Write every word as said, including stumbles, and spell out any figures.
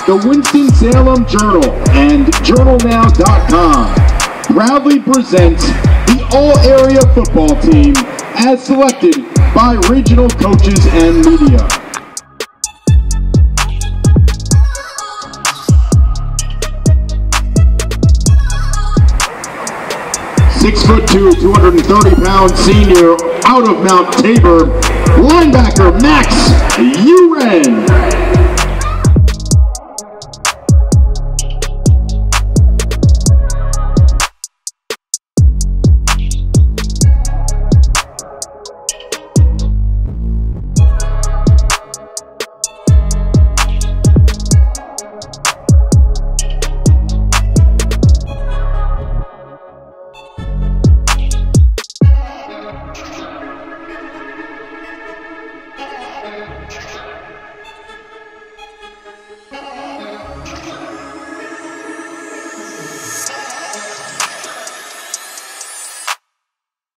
the Winston-Salem Journal and Journal Now dot com proudly presents the all-area football team as selected by regional coaches and media. Six foot two, two hundred thirty pound senior out of Mount Tabor, linebacker Max Uren.